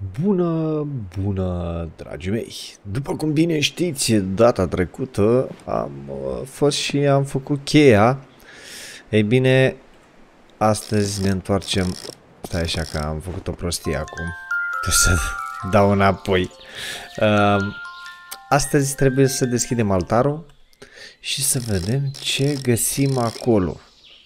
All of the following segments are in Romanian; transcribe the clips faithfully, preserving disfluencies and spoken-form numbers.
Bună, bună, dragii mei! După cum bine știți, data trecută am uh, fost și am făcut cheia. Ei bine, astăzi ne întoarcem. Stai așa că am făcut o prostie acum. Trebuie să dau înapoi. Uh, astăzi trebuie să deschidem altarul și să vedem ce găsim acolo.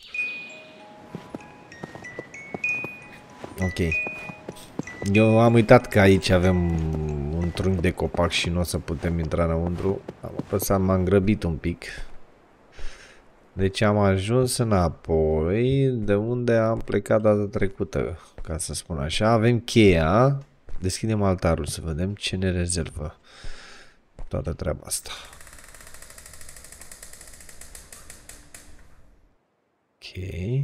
Ok. Eu am uitat că aici avem un trunchi de copac și nu o să putem intra înăuntru. Am apăsat, m-am grăbit un pic. Deci am ajuns înapoi de unde am plecat data trecută, ca să spun așa. Avem cheia. Deschidem altarul să vedem ce ne rezervă toată treaba asta. Ok.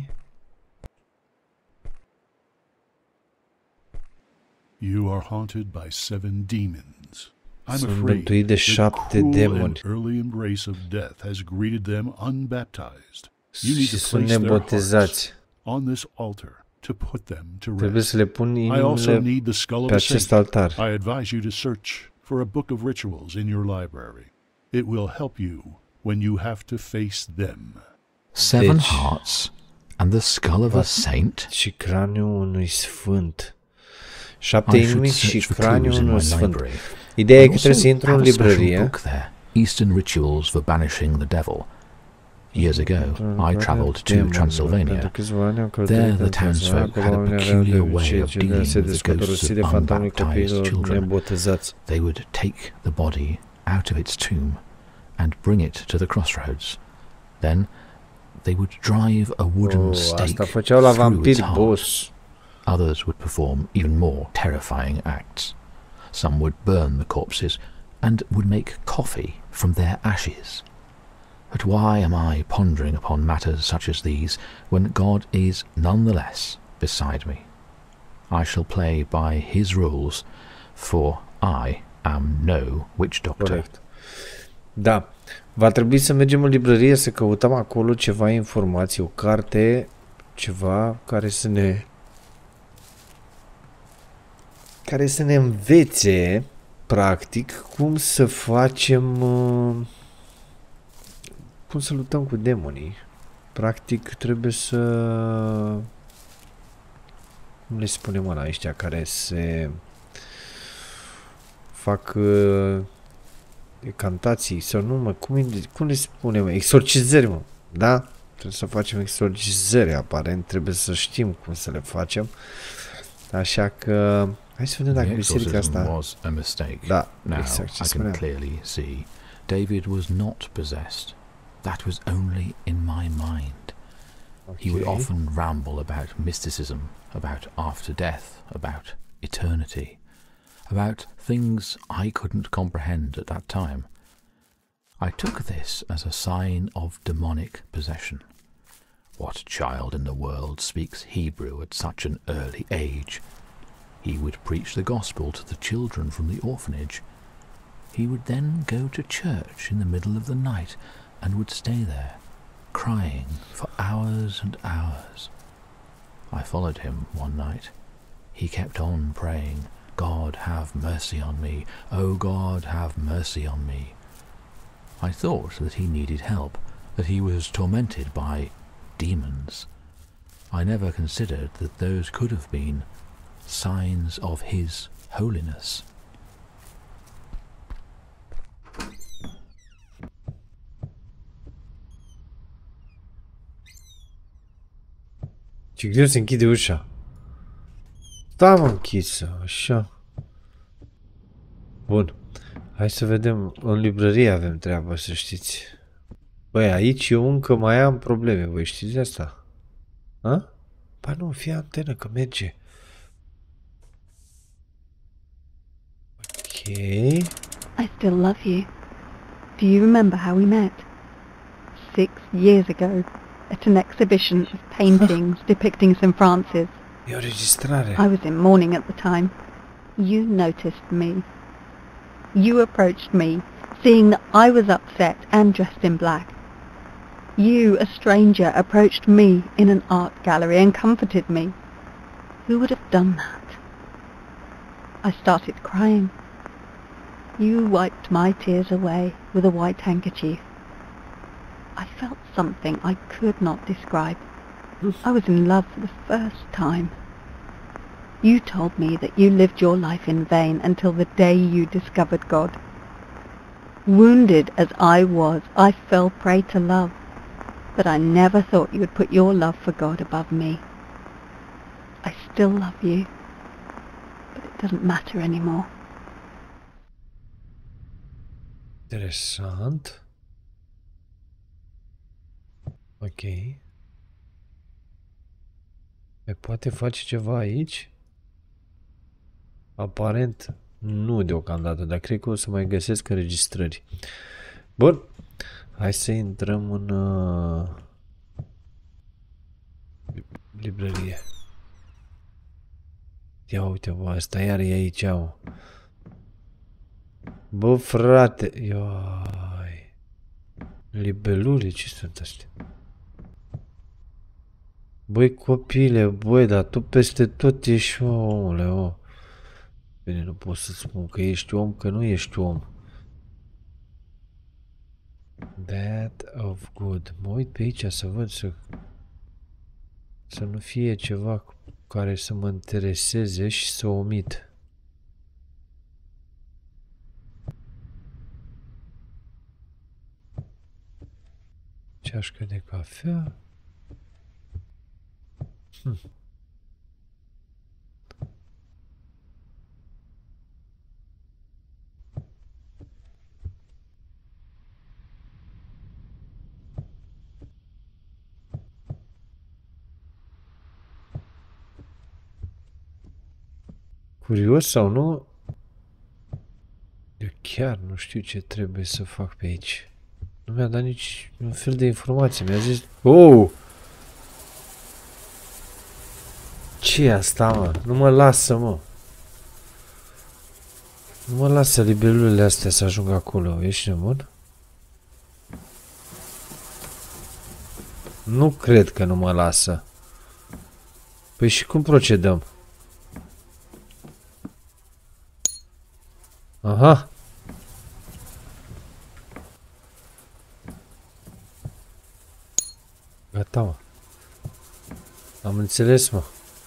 You are haunted by seven demons. I'm Sunt afraid bântuit de the șapte cruel demoni. and early embrace of death has greeted them unbaptized. You need Și to sunt place their hearts nebotezați. on this altar to put them to Trebuie rest. să le pun I also inimile need the skull of pe a acest saint. altar. I advise you to search for a book of rituals in your library. It will help you when you have to face them. Seven Deci- hearts and the skull of a saint? Și craniul unui sfânt. Șapte I should inimi și search for craniul clues in unui my sfânt. library. Ideea e I că trebuie să also intru în have a special librărie. book there, Eastern Rituals for Banishing the Devil. Years ago, I travelled to Transylvania. There, the townsfolk had a peculiar way of dealing with the ghosts of unbaptized children. They would take the body out of its tomb and bring it to the crossroads. Then, they would drive a wooden Oh, stake asta făceau la through its vampiri, heart. boss. Others would perform even more terrifying acts. Some would burn the corpses and would make coffee from their ashes. But why am I pondering upon matters such as these when God is nonetheless beside me? I shall play by his rules, for I am no witch doctor. Corect. Da. Va trebui să mergem în librărie să căutăm acolo ceva informații, o carte, ceva care să ne care să ne învețe practic cum să facem uh, cum să luptăm cu demonii. Practic trebuie să cum le spunem ăla ăștia care se fac uh, cantații sau nu, mă, cum, cum le spunem? Exorcizări, mă, da? Trebuie să facem exorcizări, aparent, trebuie să știm cum să le facem. Așa că hai să vedem dacă The biserica exorcism asta... was a mistake. Da, Now exact ce I can spuneam. clearly see David was not possessed. That was only in my mind. He would Ok. often ramble about mysticism, about after death, about eternity, about things I couldn't comprehend at that time. I took this as a sign of demonic possession. What child in the world speaks Hebrew at such an early age? He would preach the gospel to the children from the orphanage. He would then go to church in the middle of the night and would stay there, crying for hours and hours. I followed him one night. He kept on praying, God have mercy on me, oh God have mercy on me. I thought that he needed help, that he was tormented by demons. I never considered that those could have been signs of his holiness. Ce greu se închide ușa. Da, mă, închisă, așa. Bun. Hai să vedem. În librărie avem treabă, să știți. Băi, aici eu încă mai am probleme, voi știți asta? Ha? Ba nu, fie antenă, că merge. Ok. I still love you. Do you remember how we met? Six years ago, at an exhibition of paintings depicting Saint Francis. E o registrare. I was in mourning at the time. You noticed me. You approached me, seeing that I was upset and dressed in black. You, a stranger, approached me in an art gallery and comforted me. Who would have done that? I started crying. You wiped my tears away with a white handkerchief. I felt something I could not describe. I was in love for the first time. You told me that you lived your life in vain until the day you discovered God. Wounded as I was, I fell prey to love, but I never thought you would put your love for God above me. I still love you, but it doesn't matter anymore. Interesant. Ok. Me poate face ceva aici? Aparent nu deocamdată, dar cred că o să mai găsesc înregistrări. Bun. Hai să intrăm în uh, librărie. Ia uite, bă, asta iar e aici, mă. Bă, frate. Iai. Libelule, ce sunt astea? Băi, copile, băi, dar tu peste tot ești, omule, o. Bine, nu pot să spun că ești om, că nu ești om. That of good. Mă uit pe aici să văd să... Să nu fie ceva care să mă intereseze și să omit. Ceașcă de cafea. Hm. Curios sau nu? Eu chiar nu știu ce trebuie să fac pe aici. Nu mi-a dat nici un fel de informație. Mi-a zis... Oh! Ce e asta, mă? Nu mă lasă, mă. Nu mă lasă libelulele astea să ajungă acolo. Ești nebun? Nu cred că nu mă lasă. Păi și cum procedăm? Aha. Gata, mă. Am înțeles, mă.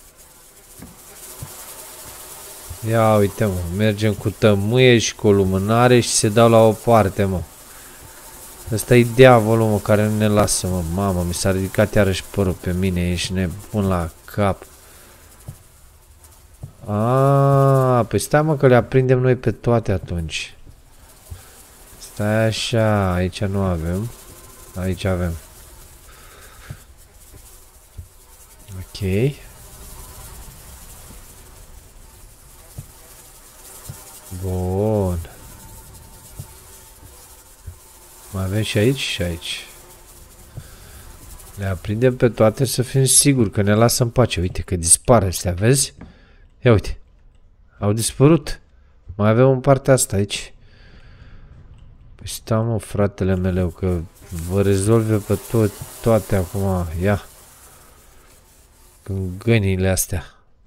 Ia uite, mă. Mergem cu tămâie și cu o lumânare și se dau la o parte, mă. Ăsta e diavolul, mă, care nu ne lasă, mă. Mamă, mi s-a ridicat iarăși părul pe mine. Ești nebun la cap. Aaaa, păi stai, mă, că le aprindem noi pe toate atunci. Stai așa, aici nu avem. Aici avem. Ok. Bun. Mai avem și aici și aici. Le aprindem pe toate să fim siguri că ne lasă în pace. Uite că dispar astea, vezi? Ia uite. Au dispărut. Mai avem în partea asta aici. Păi stai, mă, fratele meu, că vă rezolve pe tot, toate acum. Ia. În găinile astea.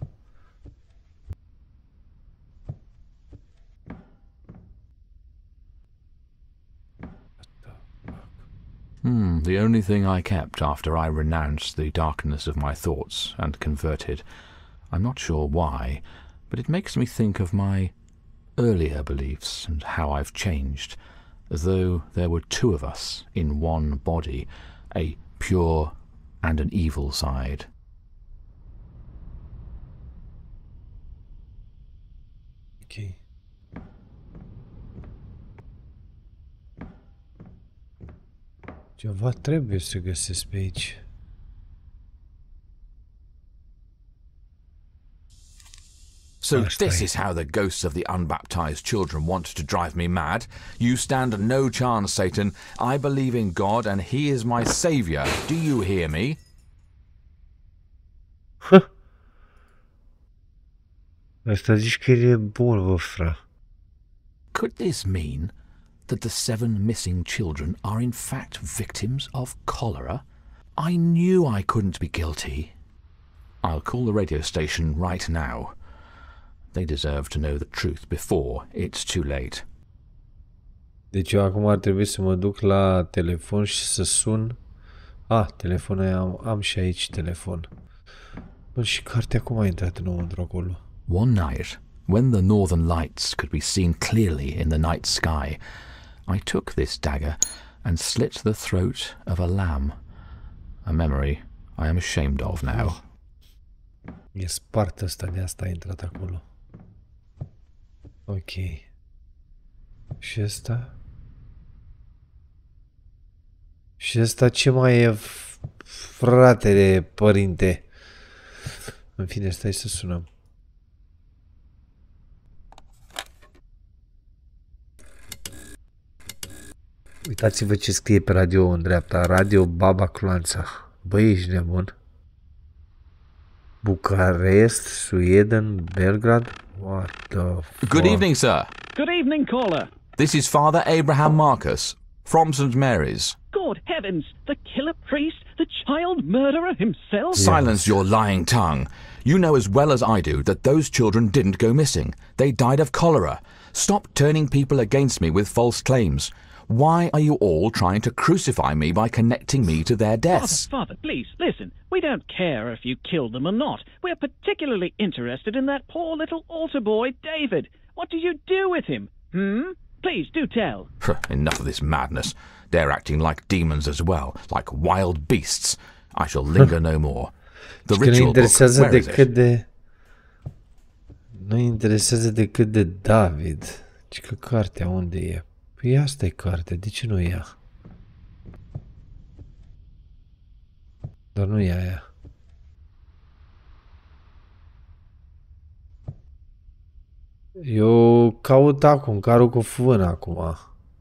Hmm, the only thing I kept after I renounced the darkness of my thoughts and converted. I'm not sure why, but it makes me think of my earlier beliefs and how I've changed, as though there were two of us in one body, a pure and an evil side. Ok. Ceva trebuie să găsesc pe aici. So this is how the ghosts of the unbaptized children want to drive me mad. You stand no chance, Satan. I believe in God and he is my savior. Do you hear me? Asta zici că e bun, bă, fra. Could this mean that the seven missing children are in fact victims of cholera? I knew I couldn't be guilty. I'll call the radio station right now. They deserve to know the truth before it's too late. Deci eu acum ar trebui să mă duc la telefon și să sun. Ah, telefonul am, am și aici telefon. Bă, și cartea cum a intrat înăuntru acolo? One night, when the northern lights could be seen clearly in the night sky, I took this dagger and slit the throat of a lamb. A memory I am ashamed of now. E spart ăsta, de asta a intrat acolo. Ok. Și ăsta? Și ăsta ce mai e, fratele, părinte? În fine, stai să sunăm. Uitați-vă ce scrie pe radio în dreapta. Radio Baba Clanța. Băi, ești nebun? Bucarest, Sweden, Belgrad? What the fuck? Good evening, sir. Good evening, caller. This is Father Abraham Marcus from Saint Mary's. Good heavens, the killer priest, the child murderer himself? Yes. Silence your lying tongue. You know as well as I do that those children didn't go missing. They died of cholera. Stop turning people against me with false claims. Why are you all trying to crucify me by connecting me to their deaths? Father, Father, please, listen. We don't care if you killed them or not. We're particularly interested in that poor little altar boy, David. What did you do with him? Hmm? Please, do tell. Enough of this madness. They're acting like demons as well, like wild beasts. I shall linger no more. The Și că nu ritual book, interesează where is decât it? de... Nu interesează decât de David. Ci că cartea unde e? Păi asta e cartea, de ce nu e ea? Dar nu e aia. Eu caut acum, carul cu fână acum.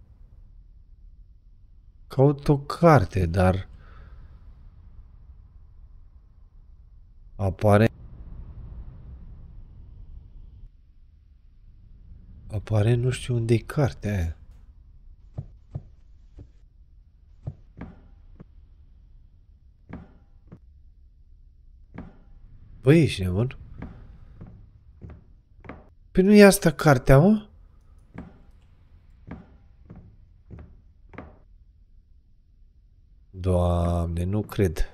Caut o carte, dar... Apare... Apare nu știu unde e cartea aia. Băi, ești nebun? Păi nu e asta cartea, mă? Doamne, nu cred.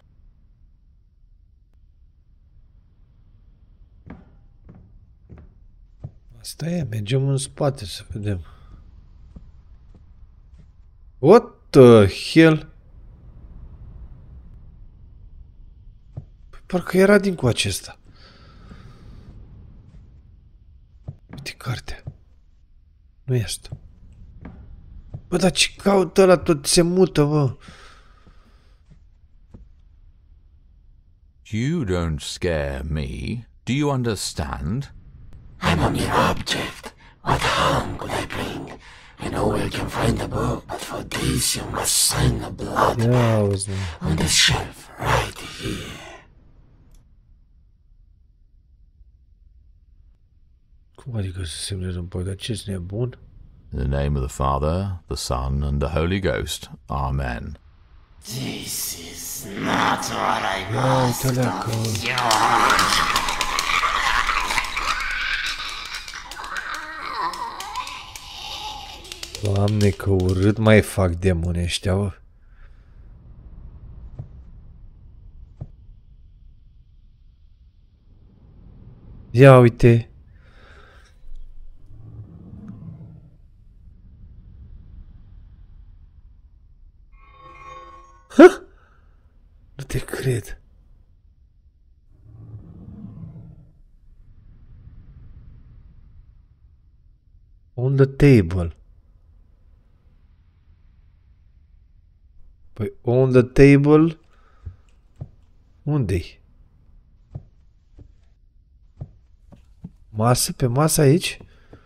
Asta e, mergem în spate să vedem. What the hell? Păi parcă era din cu acesta. Uite cartea. Nu e asta. Bă, dar ce caută ăla? Tot se mută, bă. You don't scare me. Do you understand? I'm a mere object. What harm could I bring? I know where you can find the book, but for this you must sign the blood Ia auzi, mă. on the shelf right here. Cum adică să semne în păi? Dar ce-s nebun? In the name of the Father, the Son, and the Holy Ghost. Amen. This is not what I Ia must uite-le acolo. of you. Doamne, că urât mai fac demoni ăștia, bă. Ia uite. Ha? Nu te cred. On the table. Păi, on the table? Unde-i? Masă? Pe masă aici?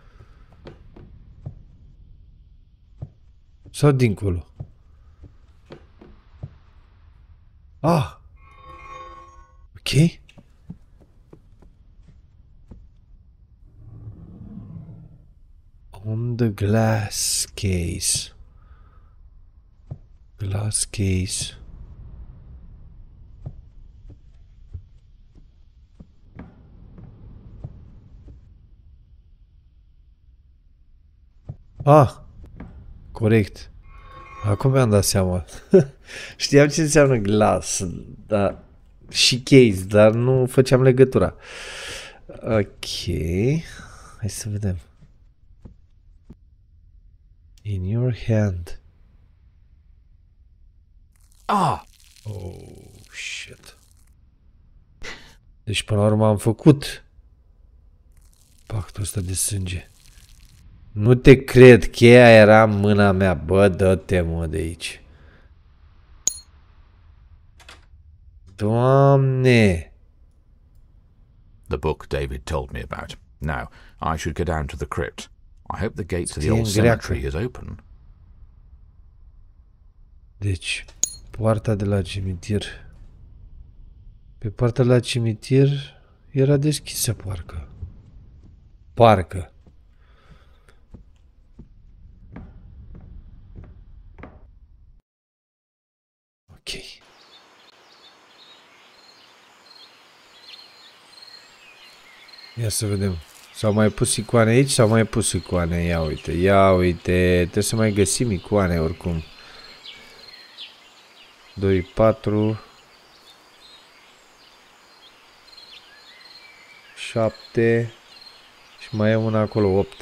Sau dincolo? Ah! Ok. On the glass case. Glass case. Ah, corect. Acum mi-am dat seama. Știam ce înseamnă glass, dar și case, dar nu făceam legătura. Ok. Hai să vedem. In your hand. Ah! Oh, shit. Deci până la urmă am făcut pactul ăsta de sânge. Nu te cred, cheia era în mâna mea. Bă, dă-te mă de aici. Doamne! The book David told me about. Now, I should go down to the crypt. I hope the gate to the old cemetery is open. Deci, poarta de la cimitir. Pe poarta de la cimitir era deschisă, parcă. Parcă. Ok. Ia să vedem. S-au mai pus icoane aici? S-au mai pus icoane. Ia uite, ia uite. Trebuie să mai găsim icoane oricum. doi, patru, șapte și mai e una acolo, opt.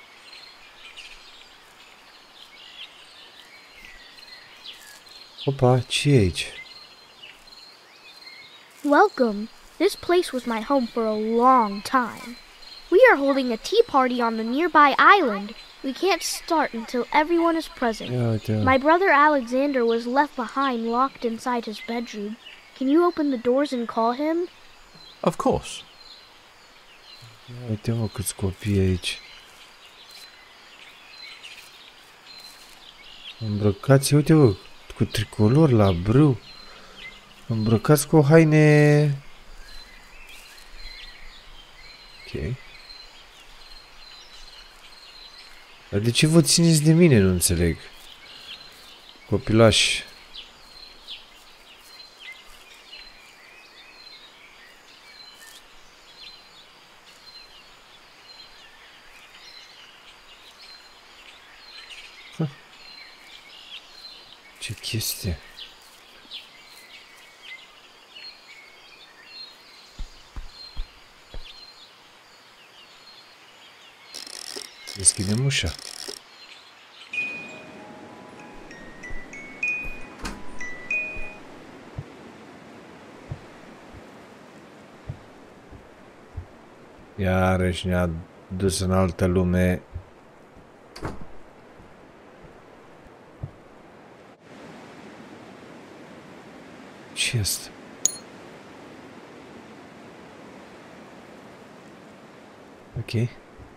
Opa, ce e aici? Welcome. This place was my home for a long time. We are holding a tea party on the nearby island. We can't start until everyone is present. Ia uite. My brother Alexander was left behind, locked inside his bedroom. Can you open the doors and call him? Of course. Ia uite mă câți copii aici. Îmbrăcați, uite mă, cu tricolor la brâu. Îmbrăcați cu haine. Ok. Dar de ce vă țineți de mine, nu înțeleg. Copilași. Huh. Ce chestie. Deschidem ușa. Iarăși ne-a dus în altă lume. Ce este? Ok.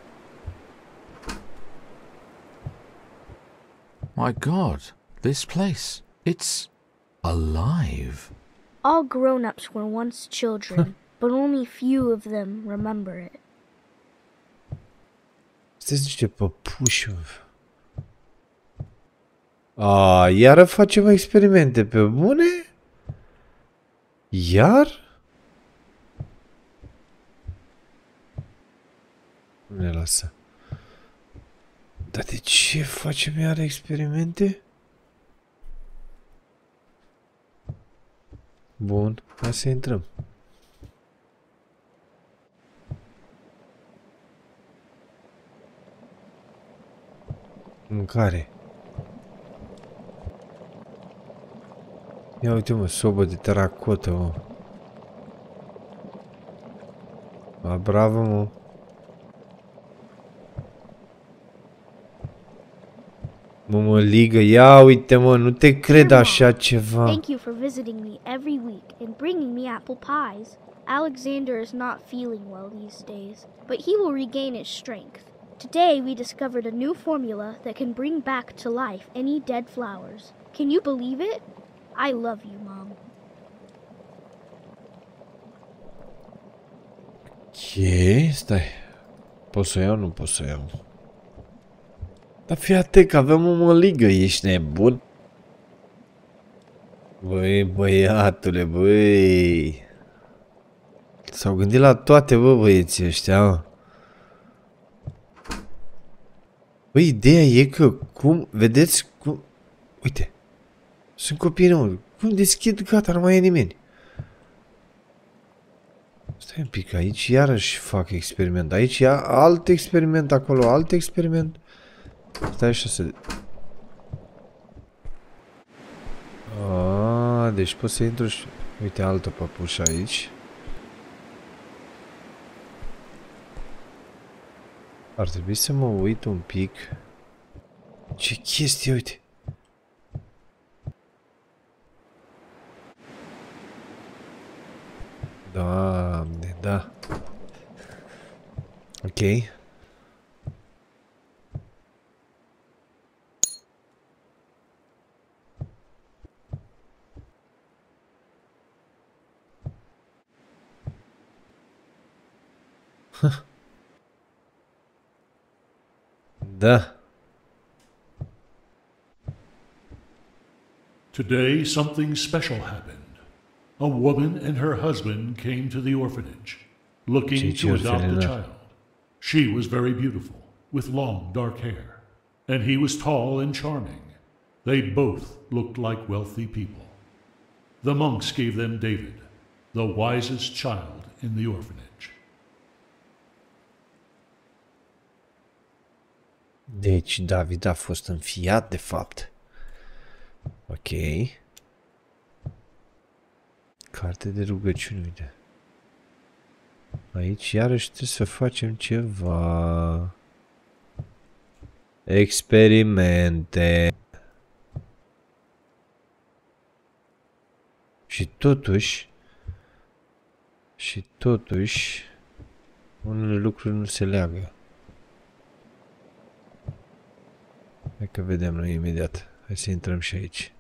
My God, this place, it's alive. All grown-ups were once children, but only few of them remember it. Sunteți niște păpuși. A, iară facem experimente pe bune? Iar? Nu ne lasă. Dar de ce facem iar experimente? Bun, hai să intrăm. Mâncare. Ia uite mă, sobă de teracotă, mă. A, bravo, mă. Mămăligă, ia uite mă, nu te cred așa ceva. Thank you for visiting me every week and bringing me apple pies. Alexander is not feeling well these days, but he will regain his strength. Today we discovered a new formula that can bring back to life any dead flowers. Can you believe it? I love you, Mom. Ok, stai. Pot să iau? Nu pot să iau. Dar fii atent că avem o măligă, ești nebun? Băi, băiatule, băi. S-au gândit la toate, bă, băieții ăștia, mă. Băi, ideea e că cum, vedeți cum... Uite, sunt copii înăuntru. Cum deschid, gata, nu mai e nimeni. Stai un pic, aici iarăși fac experiment. Aici ia alt experiment, acolo alt experiment. Stai așa să... Aaaa, deci pot să intru și... Uite, altă păpușă aici. Ar trebui să mă uit un pic. Ce chestie, uite. Doamne, da. Ok. Da. Today, something special happened. A woman and her husband came to the orphanage, looking to adopt a child. She was very beautiful, with long, dark hair, and he was tall and charming. They both looked like wealthy people. The monks gave them David, the wisest child in the orphanage. Deci David a fost înfiat, de fapt. Ok. Carte de rugăciuni, uite. Aici iarăși trebuie să facem ceva. Experimente. Și totuși, și totuși, unele lucruri nu se leagă. Hai că vedem noi imediat. Hai să intrăm și aici.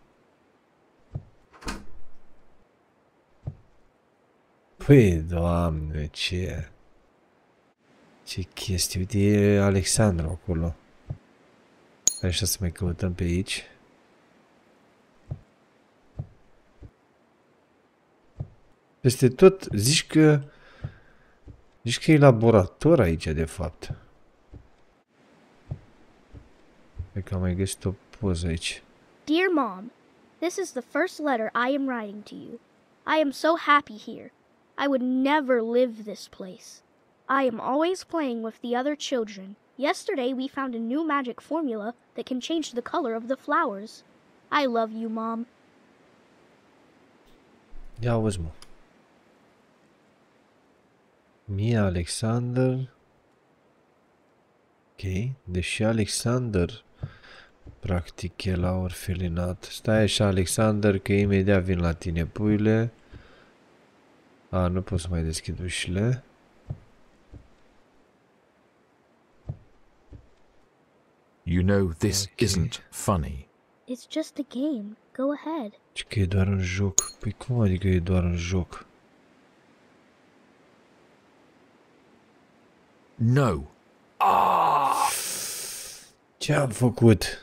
Păi, Doamne, ce... Ce chestie. Uite, e Alexandru acolo. Hai așa să mai căutăm pe aici. Peste tot, zici că... Zici că e laborator aici, de fapt. Hai că am mai găsit o poză aici. Dear Mom, this is the first letter I am writing to you. I am so happy here. I would never live this place. I am always playing with the other children. Yesterday we found a new magic formula that can change the color of the flowers. I love you, Mom. Ia auzi, mă. Mia Alexander. Ok, deși Alexander practic e la orfelinat. Stai așa, Alexander, că imediat vin la tine, puile. A, nu pot să mai deschid ușile. You know this Okay. isn't funny. It's just a game. Go ahead. Ce că e doar un joc? Păi cum adică e doar un joc? No. Ce am făcut?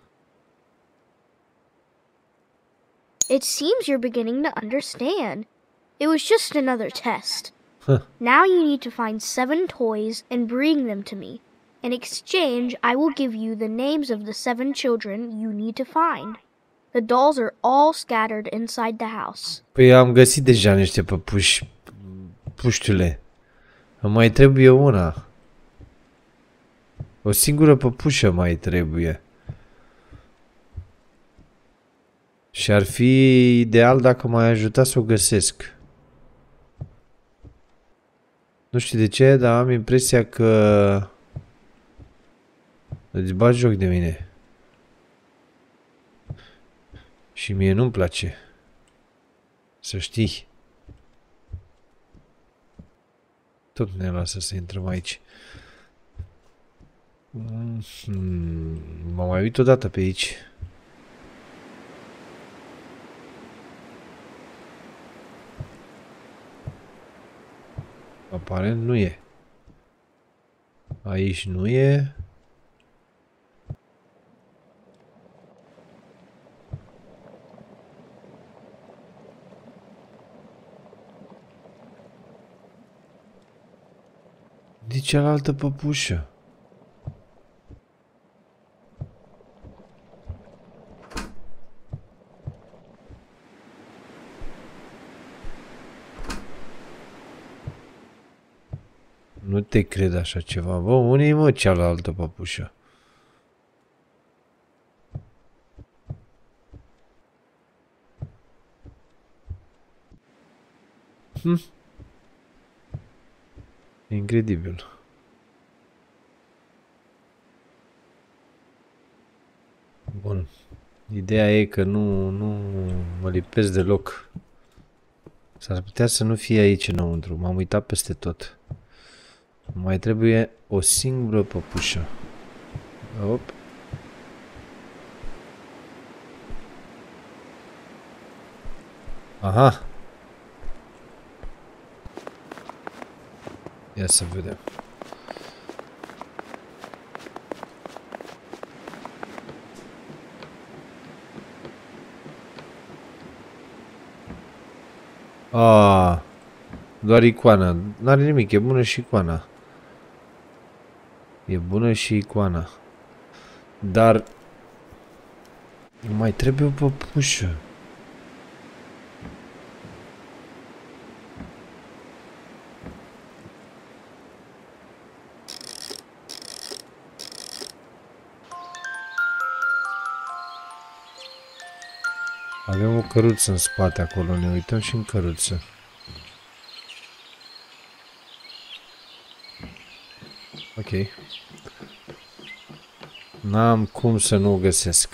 It seems you're beginning to understand. It was just another test. Huh. Now you need to find seven toys and bring them to me. In exchange, I will give you the names of the seven children you need to find. The dolls are all scattered inside the house. Păi am găsit deja niște păpuși. Puștiule. Îmi mai trebuie una. O singură păpușă mai trebuie. Și ar fi ideal dacă m-ai ajutat să o găsesc. Nu știu de ce, dar am impresia că îți bagi joc de mine. Și mie nu-mi place. Să știi. Tot ne lasă să intrăm aici. Mm-hmm. M-am mai uit odată pe aici. Aparent nu e. Aici nu e. De cealaltă păpușă. te cred așa ceva. Bă, unde-i mă cealaltă păpușă? Hm. Incredibil. Bun. Ideea e că nu, nu mă lipesc deloc. S-ar putea să nu fie aici înăuntru. M-am uitat peste tot. Mai trebuie o singură păpușă. Op. Aha. Ia să vedem. Ah, doar icoana. N-are nimic, e bună și icoana. E bună și icoana. Dar mai trebuie o păpușă. Avem o căruță în spate acolo, ne uităm și în căruță. Ok. N-am cum să nu o găsesc.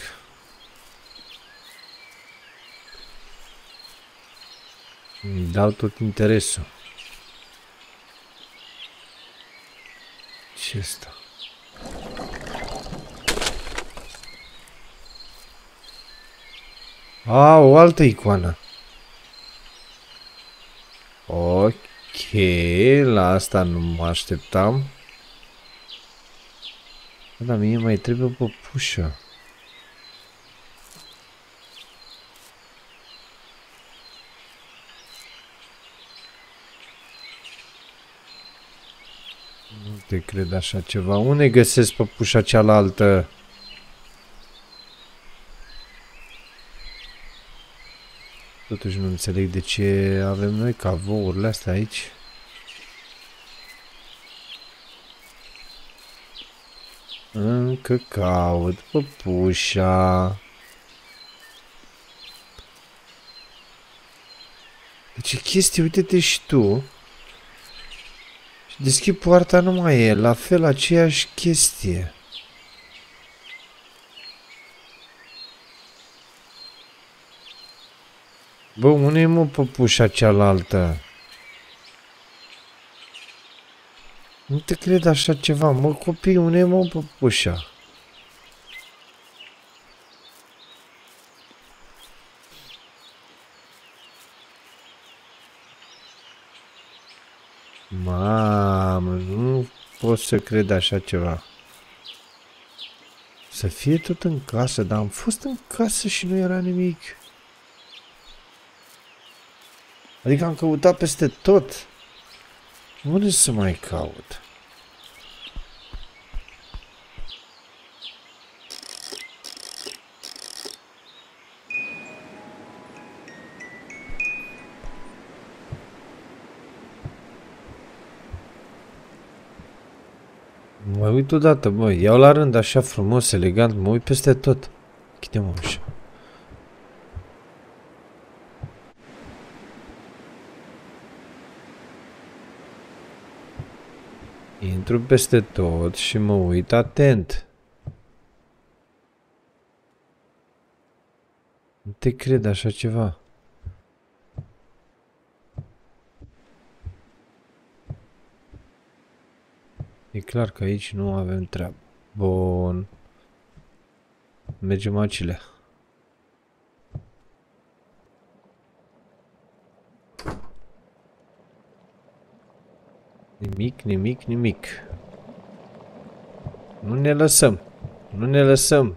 Îmi dau tot interesul. Ce asta? A, o altă icoană. Ok, la asta nu mă așteptam. Dar mie mai trebuie o păpușă. Nu te cred așa ceva. Unde găsesc păpușa cealaltă? Totuși nu înțeleg de ce avem noi cavourile astea aici. Încă caut păpușa. Deci e chestie, uite-te și tu. Și deschid poarta, nu mai e. La fel, aceeași chestie. Bă, unde e mă păpușa cealaltă? Nu te cred așa ceva, mă copii, unde e mă păpușa? Mamă, nu pot să cred așa ceva. Să fie tot în casă, dar am fost în casă și nu era nimic. Adică am căutat peste tot. Unde să mai caut? Mă uit odată, bă, iau la rând așa frumos, elegant, mă uit peste tot. Închide-mă ușa. Intru peste tot și mă uit atent. Nu te cred așa ceva. E clar că aici nu avem treabă. Bun. Mergem acile. Nimic, nimic, nimic. Nu ne lăsăm. Nu ne lăsăm.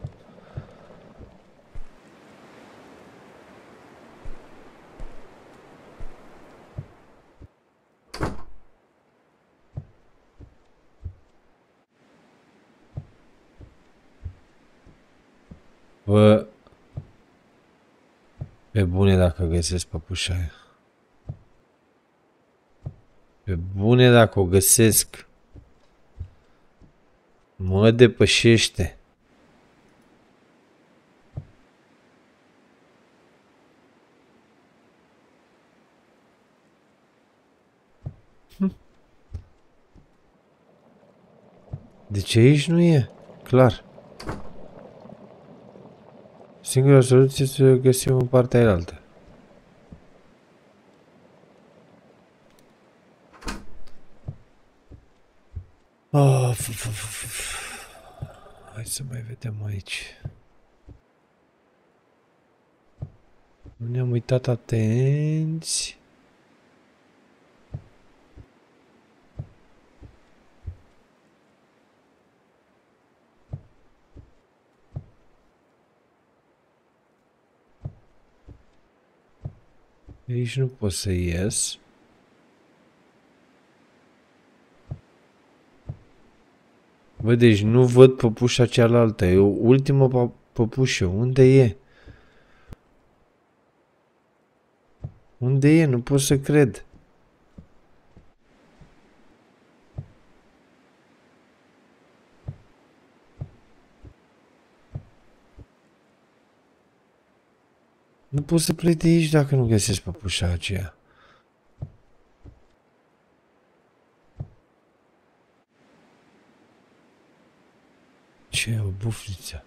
Bă, pe bune dacă găsesc păpușa aia. Pe bune dacă o găsesc. Mă depășește. Hm. Deci aici nu e? Clar. Singura soluție este să găsim în partea aia-altă. Oh, f -f -f -f. Hai să mai vedem aici. Nu ne-am uitat atenți. Aici nu pot să ies. Bă, deci nu văd păpușa cealaltă. E o ultimă păpușă. Unde e? Unde e? Nu pot să cred. Nu pot să plec de aici dacă nu găsesc păpușa aceea. Ce e o bufniță?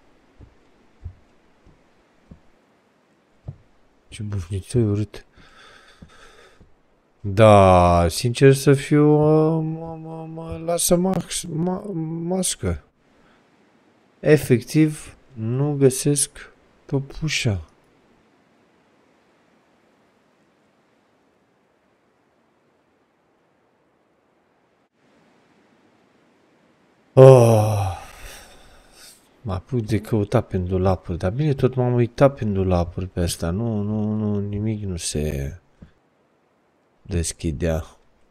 Ce bufniță e urât. Da, sincer să fiu, mă, mă, mă lasă max, ma, mască. Efectiv, nu găsesc păpușa. Oh. Mă apuc de căutat pe dulapuri, dar bine, tot m-am uitat pe dulapuri pe asta. Nu, nu, nu, nimic nu se deschidea.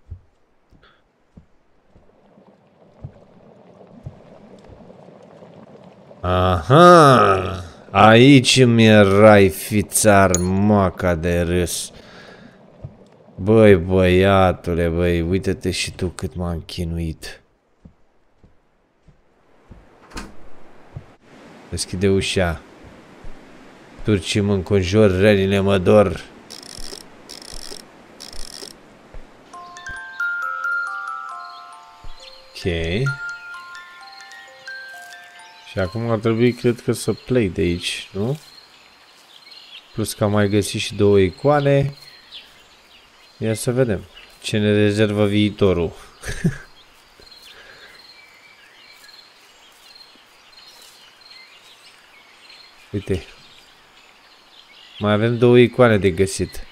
Aha! Aici mi erai, fițar, maca de râs. Băi, băiatule, băi, uite-te și tu cât m-am chinuit. Deschide ușa. Turcii mă înconjur, rănile mă dor. Ok. Și acum ar trebui, cred că, să plec de aici, nu? Plus că am mai găsit și două icoane. Ia să vedem ce ne rezervă viitorul. Uite. Mai avem două icoane de găsit.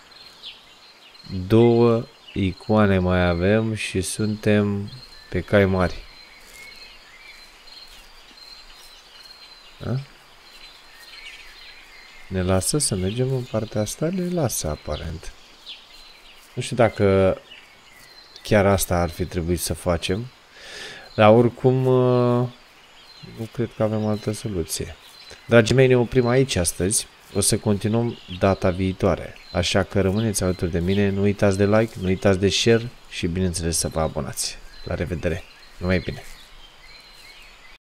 Două icoane mai avem și suntem pe cai mari. Da? Ne lasă să mergem în partea asta? Ne lasă, aparent. Nu știu dacă chiar asta ar fi trebuit să facem. Dar oricum nu cred că avem altă soluție. Dragii mei, ne oprim aici astăzi. O să continuăm data viitoare. Așa că rămâneți alături de mine. Nu uitați de like, nu uitați de share și bineînțeles să vă abonați. La revedere! Numai bine!